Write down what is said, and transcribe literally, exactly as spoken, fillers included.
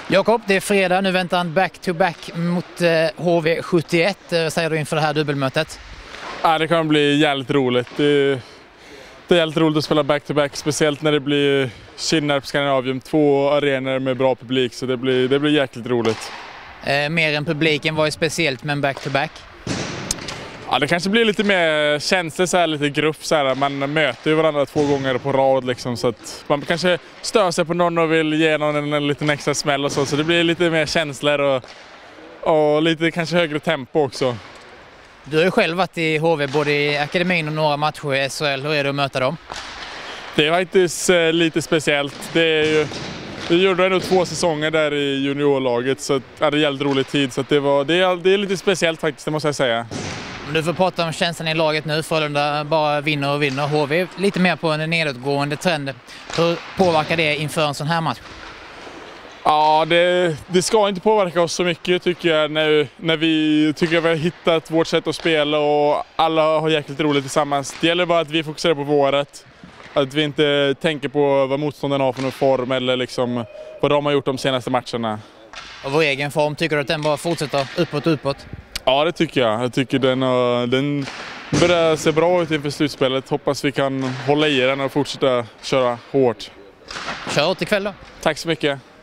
Jakob, det är fredag. Nu väntar en back-to-back mot eh, H V sjuttioett. Vad säger du inför det här dubbelmötet? Ja, det kommer bli jävligt roligt. Det, det är jävligt roligt att spela back-to-back, speciellt när det blir Kinnarp, Skandinavium, två arenor med bra publik, så det blir, det blir jäkligt roligt. Eh, mer än publiken, vad är speciellt med en back-to-back? Ja, det kanske blir lite mer känslor, så här, lite grupp. Så här. Man möter ju varandra två gånger på rad. Liksom, så att man kanske stör sig på någon och vill ge någon en, en liten extra smäll. Och så, så det blir lite mer känslor och, och lite kanske högre tempo också. Du har ju själv varit i H V både i akademin och några matcher i S H L. Hur är det att möta dem? Det är faktiskt eh, lite speciellt. Det är ju, vi gjorde ändå två säsonger där i juniorlaget, så det hade jävligt rolig tid. Så att det, var, det, är, det är lite speciellt faktiskt, det måste jag säga. Du får prata om känslan i laget nu. Frölunda bara vinner och vinner. H V lite mer på en nedåtgående trend. Hur påverkar det inför en sån här match? Ja, det, det ska inte påverka oss så mycket tycker jag, när, när vi tycker att vi har hittat vårt sätt att spela och alla har jäkligt roligt tillsammans. Det gäller bara att vi fokuserar på våret. Att vi inte tänker på vad motståndaren har för någon form eller liksom vad de har gjort de senaste matcherna. Och vår egen form, tycker du att den bara fortsätter uppåt uppåt? Ja, det tycker jag. Jag tycker den, den börjar se bra ut inför slutspelet. Hoppas vi kan hålla i den och fortsätta köra hårt. Kör åt ikväll då. Tack så mycket.